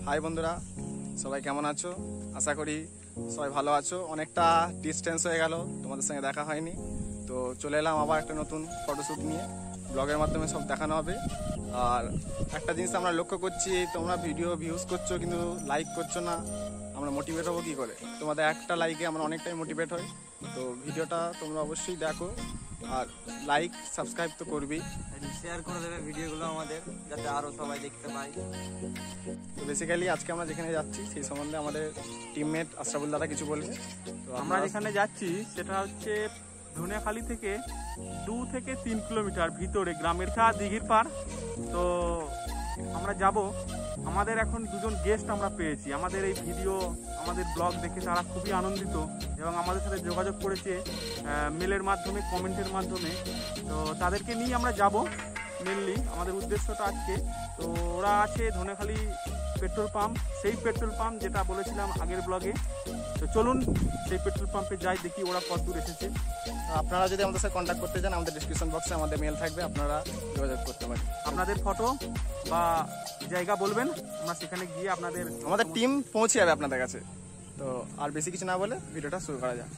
High বন্ধুরা, সবাই কেমন আছো? আশা করি সবাই ভালো আছো। অনেকটা ডিস্টেন্স হয়ে গেল, তোমাদের সঙ্গে দেখা হয়নি, তো চলে এলাম আবার একটা নতুন ফটোশ্যুট নিয়ে। ব্লগের মাধ্যমে সব দেখানো হবে। আর একটা জিনিস আমরা লক্ষ্য করছি, তোমরা ভিডিও ভিউজ করছো কিন্তু লাইক করছো না। আমরা মোটিভেট হবো কী করে? তোমাদের একটা লাইকে আমরা অনেকটাই মোটিভেট হই। তো ভিডিওটা তোমরা অবশ্যই দেখো, আর লাইক সাবস্ক্রাইব তো করবেই, শেয়ার করে দেবে ভিডিওগুলো আমাদের, যাতে আরো সবাই দেখতে পায়। তো বেসিক্যালি আজকে আমরা যেখানে যাচ্ছি সেই সম্বন্ধে আমাদের টিমমেট আশরাফুল দাদা কিছু বলবে। তো আমরা যেখানে যাচ্ছি সেটা হচ্ছে ধনিয়াখালী থেকে 2 থেকে 3 কিলোমিটার ভিতরে গ্রামের দিঘির পার। তো আমরা যাব। আমাদের এখন দুজন গেস্ট আমরা পেয়েছি। আমাদের এই ভিডিও, আমাদের ব্লগ দেখে তারা খুবই আনন্দিত এবং আমাদের সাথে যোগাযোগ করেছে মেলের মাধ্যমে, কমেন্টের মাধ্যমে। তো তাদেরকে নিয়ে আমরা যাব মেনলি, আমাদের উদ্দেশ্যটা আজকে। তো ওরা আছে ধনিয়াখালী পেট্রোল পাম্প, সেই পেট্রোল পাম্প যেটা বলেছিলাম আগের ব্লগে। তো চলুন সেই পেট্রোল পাম্পে যাই, দেখি ওরা কত দূর এসেছে। আপনারা যদি আমাদের সাথে কন্ট্যাক্ট করতে চান, আমাদের ডিসক্রিপশন বক্সে আমাদের মেল থাকবে, আপনারা যোগাযোগ করতে পারেন। আপনাদের ফটো বা জায়গা বলবেন, আমরা সেখানে গিয়ে আমাদের টিম পৌঁছে যাবে আপনাদের কাছে। তো আর বেশি কিছু না বলে ভিডিওটা শুরু করা যাক।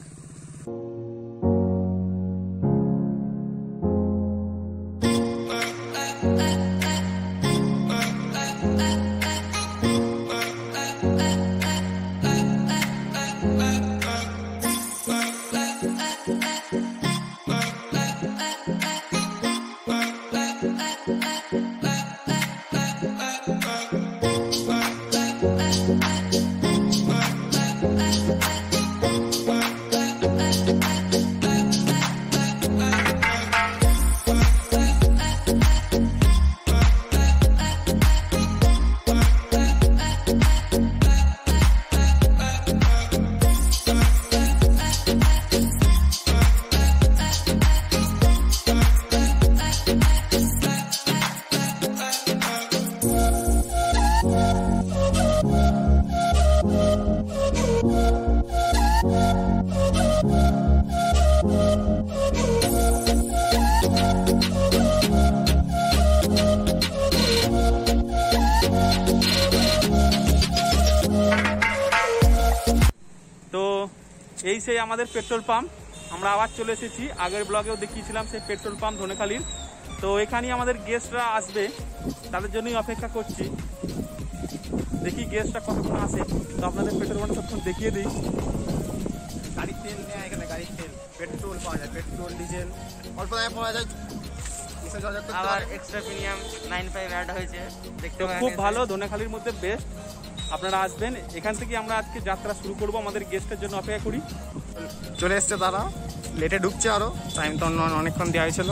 তো এই সেই আমাদের পেট্রোল পাম্প। আমরা আবার চলে এসেছি, আগের ব্লগেও দেখিয়েছিলাম সেই পেট্রোল পাম্প ধনেখালীর। তো এখানেই আমাদের গেস্টরা আসবে, তাদের জন্যই অপেক্ষা করছি। দেখি গেস্টরা কতক্ষণ আসে। তো আপনাদের পেট্রোল পাম্পটা তখন দেখিয়ে দিই। গাড়ির তেল নেয় এখানে, গাড়ির তেল, পেট্রোল পাওয়া যায়, পেট্রোল ডিজেল অল্প দামে পাওয়া যায়। আবার এক্সট্রা প্রিমিয়াম 95 অ্যাড হয়েছে, দেখতে পাবেন। খুব ভালো, ধনেখালীর মধ্যে বেস্ট। আপনারা আসবেন। এখান থেকে আমরা আজকে যাত্রা শুরু করব। আমাদের গেস্টের জন্য অপেক্ষা করি। চলে এসছে তারা, লেটে ঢুকছে, আরো টাইম তো অনেকক্ষণ দেওয়া হয়েছিল।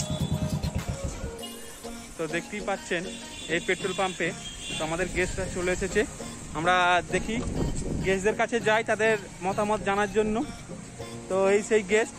তো দেখতেই পাচ্ছেন এই পেট্রোল পাম্পে তো আমাদের গেস্টরা চলে এসেছে। আমরা দেখি গেস্টদের কাছে যাই তাদের মতামত জানার জন্য। তো এই সেই গেস্ট,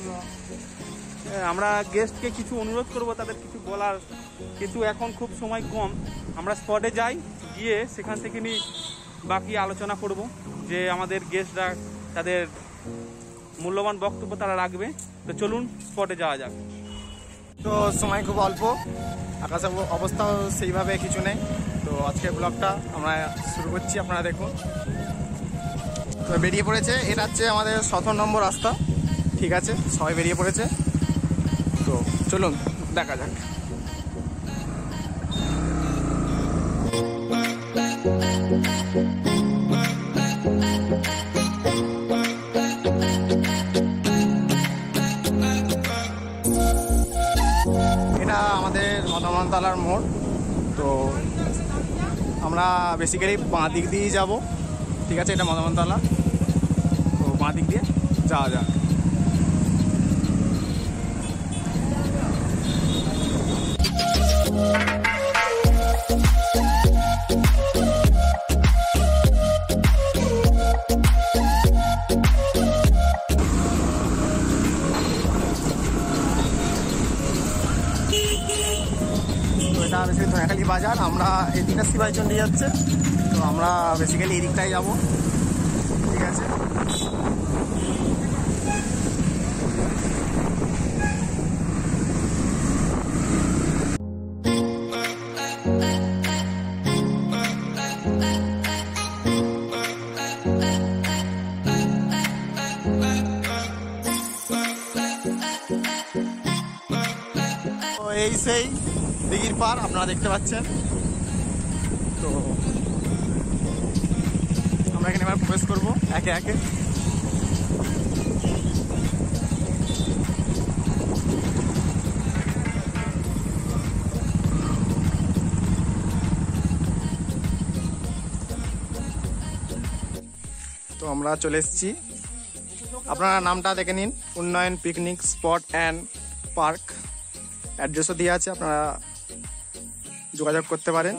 আমরা গেস্টকে কিছু অনুরোধ করব, তাদের কিছু বলার, কিন্তু এখন খুব সময় কম। আমরা স্পটে যাই, গিয়ে সেখান থেকে নিয়ে বাকি আলোচনা করব যে আমাদের গেস্টরা তাদের মূল্যবান বক্তব্য তারা রাখবে। তো চলুন স্পটে যাওয়া যাক। তো সময় খুব অল্প, আকাশের অবস্থাও সেইভাবে কিছু নেই। তো আজকের ব্লগটা আমরা শুরু করছি, আপনারা দেখুন। তো বেরিয়ে পড়েছে, এটা হচ্ছে আমাদের 17 নম্বর রাস্তা। ঠিক আছে, সবাই বেরিয়ে পড়েছে। তো চলুন দেখা যাক। এটা আমাদের মতামনতলার মোড়। তো আমরা বেসিক্যালি বাঁ দিক দিয়েই যাবো। ঠিক আছে, এটা মতামনতলা। তো বাঁ দিক দিয়ে যাওয়া যাক। এটা বেসিক্যালি ধনিয়াখালী বাজার। আমরা এদিকটা শিবাইচন্ডী যাচ্ছে, তো আমরা বেসিক্যালি এদিকটাই যাবো। ঠিক আছে, আমরা এই সেই দিঘির পাড় আপনারা দেখতে পাচ্ছেন। তো আমরা এখানে এবার প্রবেশ করবো একে একে। তো আমরা চলে এসেছি, আপনারা নামটা দেখে নিন, Unnayan picnic spot and park. অ্যাড্রেসও দেওয়া আছে, আপনারা যোগাযোগ করতে পারেন।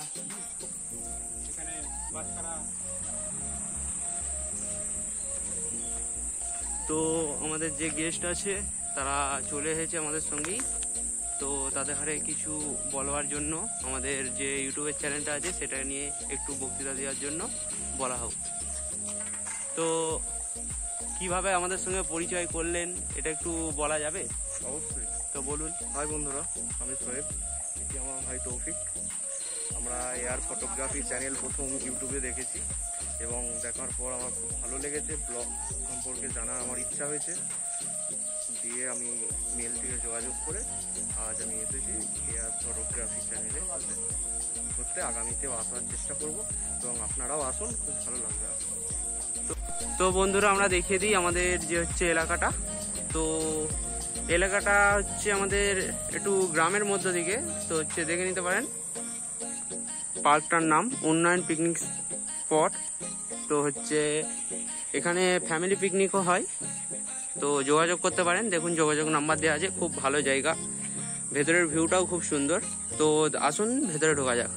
তো আমাদের যে গেস্ট আছে তারা চলে এসেছে আমাদের সঙ্গেই। তো তাদের হারে কিছু বলবার জন্য আমাদের যে ইউটিউবের চ্যানেলটা আছে সেটা নিয়ে একটু বক্তৃতা দেওয়ার জন্য বলা হোক। তো কিভাবে আমাদের সঙ্গে পরিচয় করলেন এটা একটু বলা যাবে? অবশ্যই। তো বলুন। হাই বন্ধুরা, আমি সোহেব, এটি আমার ভাই তৌফিক। আমরা এয়ার ফটোগ্রাফি চ্যানেল প্রথম ইউটিউবে দেখেছি এবং দেখার পর আমার খুব ভালো লেগেছে। ব্লগ সম্পর্কে জানার আমার ইচ্ছা হয়েছে, দিয়ে আমি মেল থেকে যোগাযোগ করে আজ আমি এসেছি এয়ার ফটোগ্রাফি চ্যানেলে করতে। আগামীতেও আসার চেষ্টা করব এবং আপনারাও আসুন, খুব ভালো লাগবে। তো বন্ধুরা আমরা দেখিয়ে দিই আমাদের যে হচ্ছে এলাকাটা। তো এলাকাটা হচ্ছে আমাদের একটু গ্রামের মধ্য দিকে। তো হচ্ছে দেখে নিতে পারেন, পার্কটার নাম উন্নয়ন পিকনিক স্পট। তো হচ্ছে এখানে ফ্যামিলি পিকনিকও হয়, তো যোগাযোগ করতে পারেন। দেখুন যোগাযোগ নাম্বার দেওয়া আছে। খুব ভালো জায়গা, ভেতরের ভিউটাও খুব সুন্দর। তো আসুন ভেতরে ঢোকা যাক।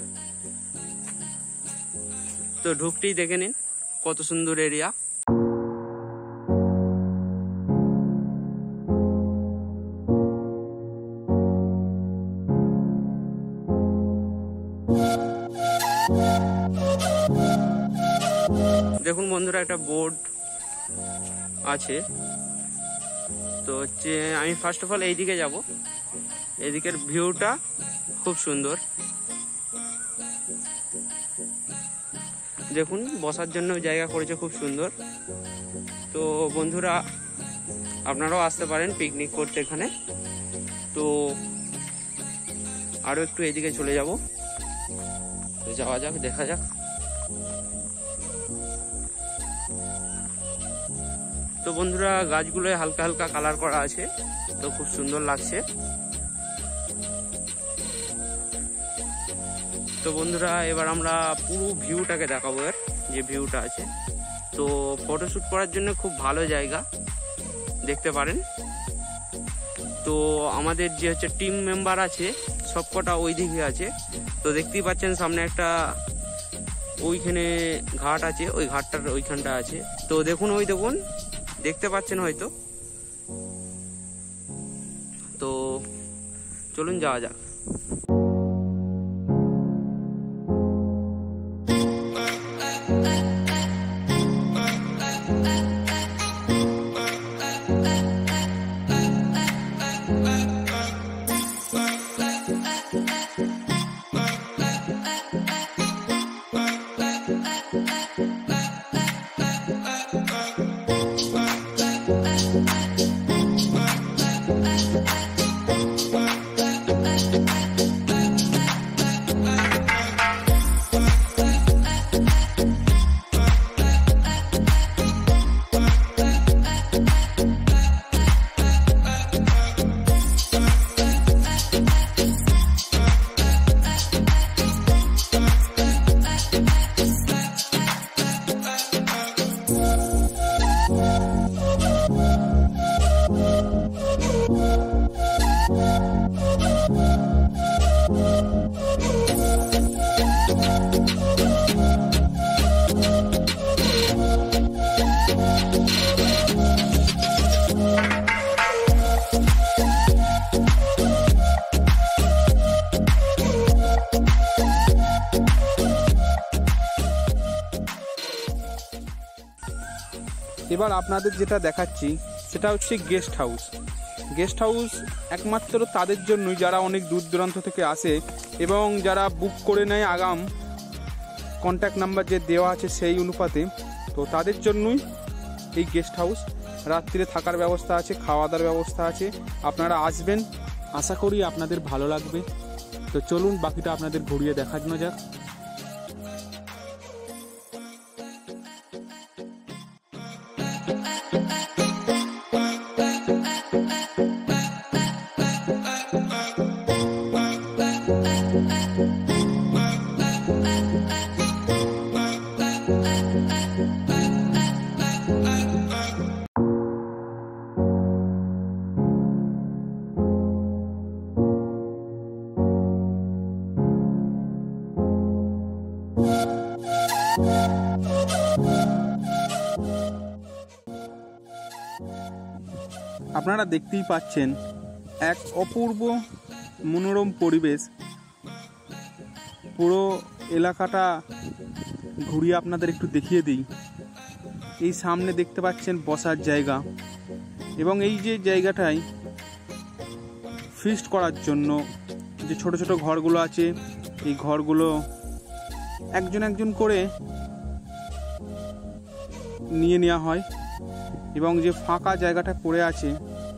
তো ঢুকতেই দেখে নিন কত সুন্দর এরিয়া। দেখুন বন্ধুরা একটা বোর্ড আছে। তো হচ্ছে আমি ফার্স্ট অফ অল এইদিকে যাব। এদিকের ভিউটা খুব সুন্দর। দেখুন বসার জন্য জায়গা করেছে খুব সুন্দর। তো বন্ধুরা আপনারাও আসতে পারেন পিকনিক করতে এখানে। তো আরো একটু এদিকে চলে যাব, তো যাওয়া যাক, দেখা যাক। তো বন্ধুরা গাছগুলোয় হালকা হালকা কালার করা আছে, তো খুব সুন্দর লাগছে। তো বন্ধুরা এবার আমরা পুরো ভিউটাকে দেখাবো, এর যে ভিউটা আছে। তো ফটোশুট করার জন্য খুব ভালো জায়গা, দেখতে পারেন। তো আমাদের যে হচ্ছে টিম মেম্বার আছে সবকটা ওই দিকে আছে। তো দেখতেই পাচ্ছেন সামনে একটা ওইখানে ঘাট আছে, ওই ঘাটটার ওইখানটা আছে। তো দেখুন, ওই দেখুন, দেখতে পাচ্ছেন হয়তো। তো চলুন যাওয়া যাক। এবার আপনাদের যেটা দেখাচ্ছি সেটা হচ্ছে গেস্ট হাউস। গেস্ট হাউস একমাত্র তাদের জন্যই যারা অনেক দূর দূরান্ত থেকে আসে এবং যারা বুক করে নেয় আগাম কন্ট্যাক্ট নাম্বার যে দেওয়া আছে সেই অনুপাতে। তো তাদের জন্যই এই গেস্ট হাউস। রাত্রিরে থাকার ব্যবস্থা আছে, খাওয়া দাওয়ার ব্যবস্থা আছে। আপনারা আসবেন, আশা করি আপনাদের ভালো লাগবে। তো চলুন বাকিটা আপনাদের ঘুরিয়ে দেখানো যাক। আপনারা দেখতেই পাচ্ছেন এক অপূর্ব মনোরম পরিবেশ। পুরো এলাকাটা ঘুরিয়ে আপনাদের একটু দেখিয়ে দিই। এই সামনে দেখতে পাচ্ছেন বসার জায়গা, এবং এই যে জায়গাটায় ফিস্ট করার জন্য যে ছোট ছোট ঘরগুলো আছে, এই ঘরগুলো একজন একজন করে নিয়ে নেওয়া হয়, এবং যে ফাঁকা জায়গাটা পড়ে আছে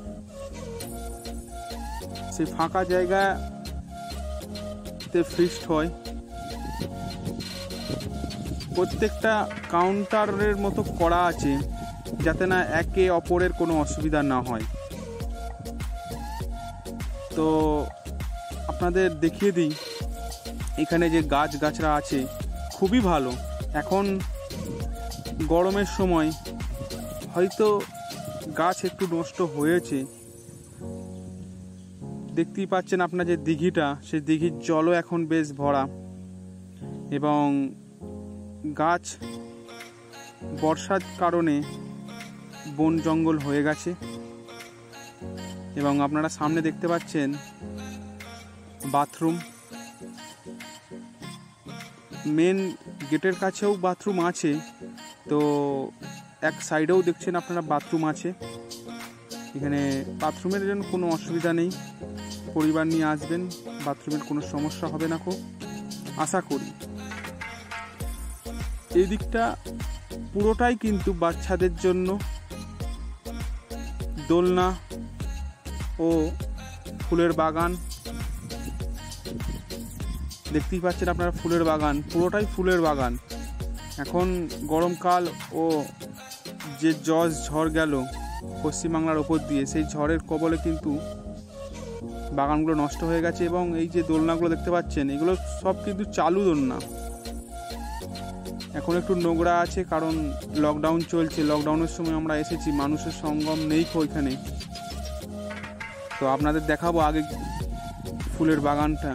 সেই ফাঁকা জায়গাতে ফিস্ট হয়। প্রত্যেকটা কাউন্টারের মতো করা আছে যাতে না একে অপরের কোনো অসুবিধা না হয়। তো আপনাদের দেখিয়ে দিই এখানে যে গাছগাছরা আছে খুবই ভালো। এখন গরমের সময় হয়তো গাছ একটু নষ্ট হয়েছে। দেখতেই পাচ্ছেন আপনার যে দিঘিটা, সেই দিঘির জলও এখন বেশ ভরা, এবং গাছ বর্ষার কারণে বন জঙ্গল হয়ে গেছে। এবং আপনারা সামনে দেখতে পাচ্ছেন বাথরুম, মেন গেটের কাছেও বাথরুম আছে। তো এক সাইডেও দেখছেন আপনারা বাথরুম আছে। এখানে বাথরুমের জন্য কোনো অসুবিধা নেই, পরিবার নিয়ে আসবেন, বাথরুমের কোনো সমস্যা হবে না খুব আশা করি। এই দিকটা পুরোটাই কিন্তু বাচ্চাদের জন্য দোলনা ও ফুলের বাগান। দেখতেই পাচ্ছেন আপনারা ফুলের বাগান, পুরোটাই ফুলের বাগান। এখন গরমকাল ও যে ঝড় গেল পশ্চিমবাংলার ওপর দিয়ে, সেই ঝড়ের কবলে কিন্তু বাগানগুলো নষ্ট হয়ে গেছে। এবং এই যে দোলনাগুলো দেখতে পাচ্ছেন এগুলো সব কিন্তু চালু দোলনা। এখন একটু নোংরা আছে কারণ লকডাউন চলছে, লকডাউনের সময় আমরা এসেছি, মানুষের সঙ্গম নেই ওইখানে। তো আপনাদের দেখাবো আগে ফুলের বাগানটা।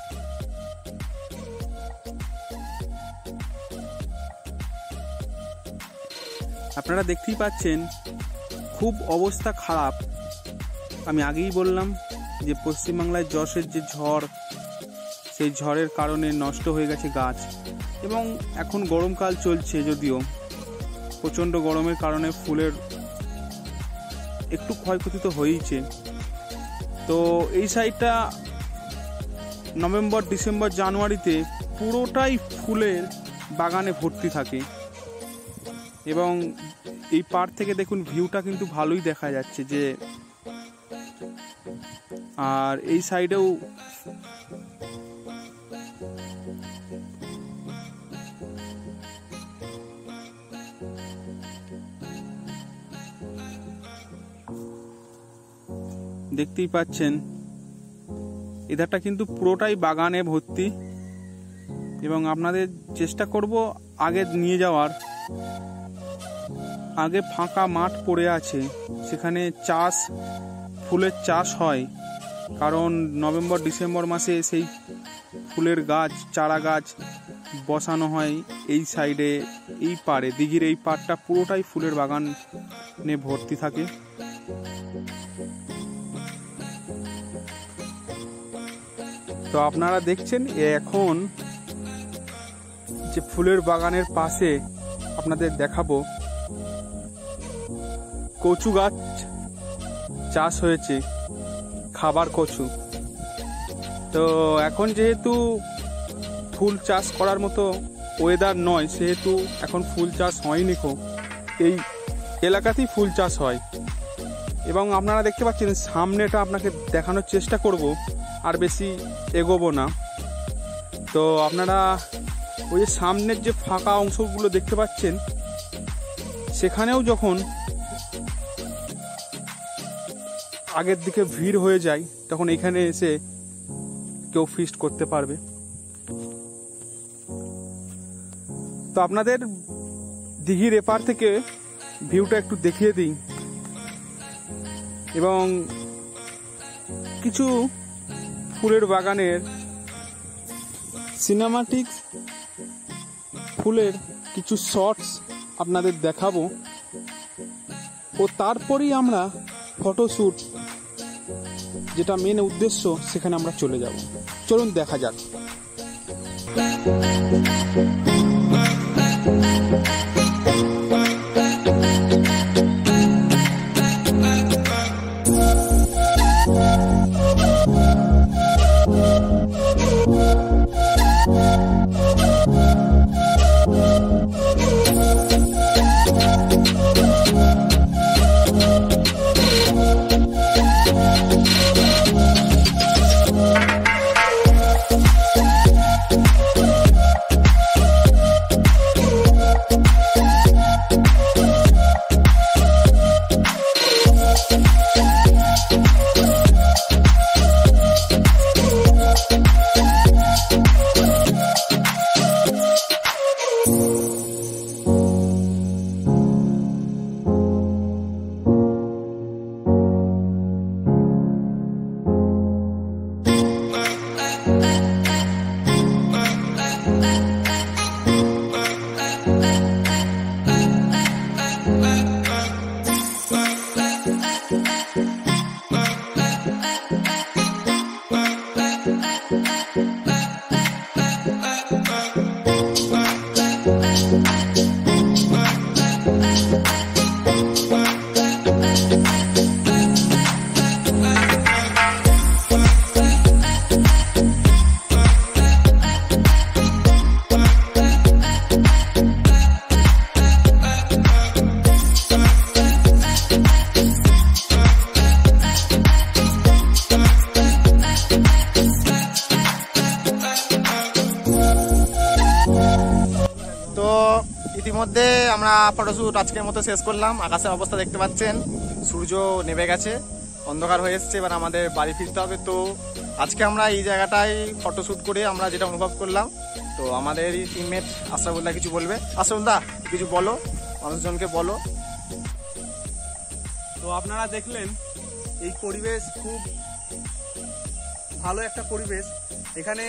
আপনারা দেখতেই পাচ্ছেন খুব অবস্থা খারাপ। আমি আগেই বললাম যে পশ্চিমবাংলায় যশের যে ঝড়, সেই ঝড়ের কারণে নষ্ট হয়ে গেছে গাছ। এবং এখন গরমকাল চলছে, যদিও প্রচণ্ড গরমের কারণে ফুলের একটু ক্ষয়ক্ষতি তো হয়েইছে। তো এই সাইডটা নভেম্বর, ডিসেম্বর, জানুয়ারিতে পুরোটাই ফুলের বাগানে ভর্তি থাকে। এবং এই পার থেকে দেখুন ভিউটা কিন্তু ভালোই দেখা যাচ্ছে যে, আর এই সাইডেও দেখতেই পাচ্ছেন এধারটা কিন্তু পুরোটাই বাগানে ভর্তি। এবং আপনাদের চেষ্টা করব আগে নিয়ে যাওয়ার। আগে ফাঁকা মাঠ পড়ে আছে, সেখানে ফুলের চাষ হয়, কারণ নভেম্বর ডিসেম্বর মাসে সেই ফুলের গাছ, চারা গাছ বসানো হয়। এই সাইডে, এই পাড়ে, দিঘির এই পাড়টা পুরোটাই ফুলের বাগানে ভর্তি থাকে। তো আপনারা দেখছেন এখন যে ফুলের বাগানের পাশে আপনাদের দেখাবো কচু গাছ চাষ হয়েছে, খাবার কচু। তো এখন যেহেতু ফুল চাষ করার মতো ওয়েদার নয়, সেহেতু এখন ফুল চাষ হয়নি। এই এলাকাতেই ফুল চাষ হয়। এবং আপনারা দেখতে পাচ্ছেন সামনেটা আপনাকে দেখানোর চেষ্টা করব, আর বেশি এগোবো না। তো আপনারা ওই যে সামনের যে ফাঁকা অংশগুলো দেখতে পাচ্ছেন, সেখানেও যখন আগের দিকে ভিড় হয়ে যায় তখন এখানে এসে কেউ ফিস্ট করতে পারবে। তো আপনাদের দিঘির এপার থেকে ভিউটা একটু দেখিয়ে দিই, এবং কিছু ফুলের বাগানের সিনেমাটিক ফুলের কিছু শর্টস আপনাদের দেখাবো, ও তারপরেই আমরা ফটোশ্যুট যেটা মেন উদ্দেশ্য সেখানে আমরা চলে যাব। চলুন দেখা যাক। ইতিমধ্যে আমরা ফটোশ্যুট আজকের মতো শেষ করলাম। আকাশের অবস্থা দেখতে পাচ্ছেন, সূর্য নেমে গেছে, অন্ধকার হয়ে এসছে, এবার আমাদের বাড়ি ফিরতে হবে। তো আজকে আমরা এই জায়গাটায় ফটোশ্যুট করে আমরা যেটা অনুভব করলাম, তো আমাদের এই টিমমেট আশরাফুল্লাহ কিছু বলবে। আশরাফুল্লাহ কিছু বলো, মানুষজনকে বলো। তো আপনারা দেখলেন এই পরিবেশ খুব ভালো একটা পরিবেশ। এখানে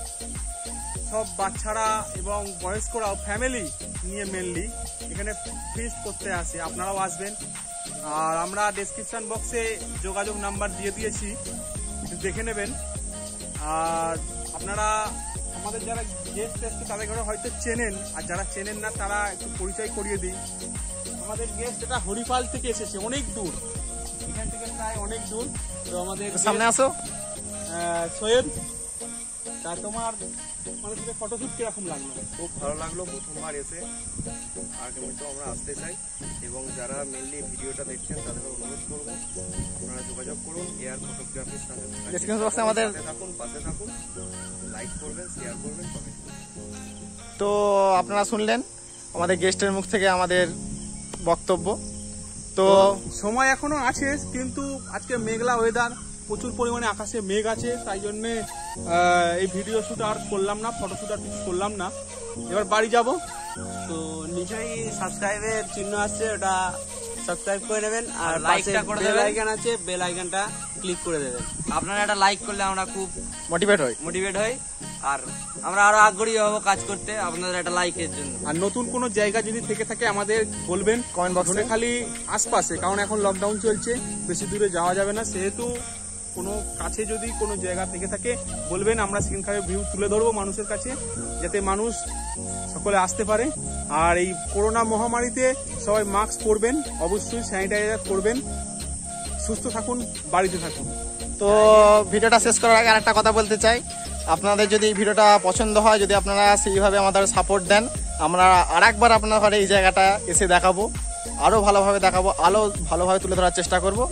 সব বাচ্চারা এবং বয়স্করাও ফ্যামিলি নিয়ে মেনলি এখানে ফিস্ট করতে আসে। আপনারাও আসবেন, আর আমরা ডেসক্রিপশন বক্সে যোগাযোগ নাম্বার দিয়ে দিয়েছি, দেখে নেবেন। আর আপনারা আমাদের যারা গেস্ট এসছে তাদের ঘরে হয়তো চেনেন, আর যারা চেনেন না তারা একটু পরিচয় করিয়ে দিই। আমাদের গেস্ট এটা হরিপাল থেকে এসেছে, অনেক দূর, এখান থেকে প্রায় অনেক দূর। তো আমাদের সামনে আসো। সৈয়দ, তা তোমার আমাদের সাথে ফটোশ্যুট কিরকম লাগলো? খুব ভালো লাগলো প্রথমবার এসে, আগামীতেও আমরা আসতে চাই। এবং যারা মেনলি ভিডিওটা দেখছেন তাদের অনুরোধ করবো আপনারা যোগাযোগ করুন এয়ার ফটোগ্রাফির সাথে, ডেসক্রিপশন বক্সে আমাদের থাকুন, পাশে থাকুন, লাইক করবেন, শেয়ার করবেন, কমেন্ট করবেন। তো আপনারা শুনলেন আমাদের গেস্টের মুখ থেকে আমাদের বক্তব্য। তো সময় এখনো আছে, কিন্তু আজকে মেঘলা ওয়েদার, প্রচুর পরিমাণে আকাশে মেঘ আছে, তাই জন্যে এই ভিডিও শুট আর করলাম না, ফটোশুট আর কিছু করলাম না। এবার বাড়ি যাব। তো নিশ্চয়ই সাবস্ক্রাইবের চিহ্ন আসছে, ওটা সাবস্ক্রাইব করে নেবেন, আর লাইকটা করে দেবেন, বেল আইকন আছে, বেল আইকনটা ক্লিক করে দেবেন। আপনারা একটা লাইক করলে আমরা খুব মোটিভেট হই, আর আমরা আরো আগ্রহী হব কাজ করতে আপনাদের একটা লাইকের জন্য। আর নতুন কোনো জায়গা যদি থেকে থাকে আমাদের বলবেন কমেন্ট বক্সে, খালি আশপাশে, কারণ এখন লকডাউন চলছে, বেশি দূরে যাওয়া যাবে না, সেহেতু কোনো কাছে যদি কোনো জায়গা থেকে থাকে বলবেন, আমরা সেখানকার ভিউ তুলে ধরবো মানুষের কাছে, যাতে মানুষ সকলে আসতে পারে। আর এই করোনা মহামারীতে সবাই মাস্ক পরবেন, অবশ্যই স্যানিটাইজার করবেন, সুস্থ থাকুন, বাড়িতে থাকুন। তো ভিডিওটা শেষ করার আগে আরেকটা কথা বলতে চাই, আপনাদের যদি এই ভিডিওটা পছন্দ হয়, যদি আপনারা সেইভাবে আমাদের সাপোর্ট দেন, আমরা আরেকবার আপনার ঘরে এই জায়গাটা এসে দেখাবো, আরও ভালোভাবে দেখাবো, আরও ভালোভাবে তুলে ধরার চেষ্টা করব।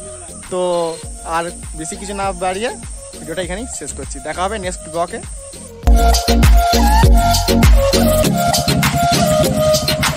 তো আর বেশি কিছু না বাড়িয়ে ভিডিওটা এখানেই শেষ করছি। দেখা হবে নেক্সট ব্লগে।